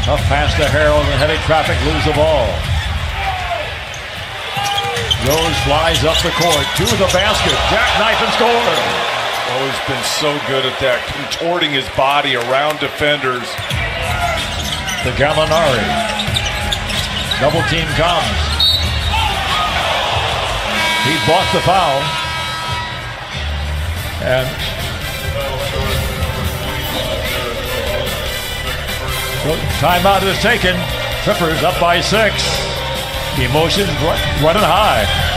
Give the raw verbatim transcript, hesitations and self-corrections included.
Tough pass to Harrell and heavy traffic, lose the ball. Rose flies up the court to the basket, jackknife and score. Always been so good at that, contorting his body around defenders. To Gallinari. Double team comes. He bought the foul. And so timeout is taken. Clippers up by six. Emotions running high.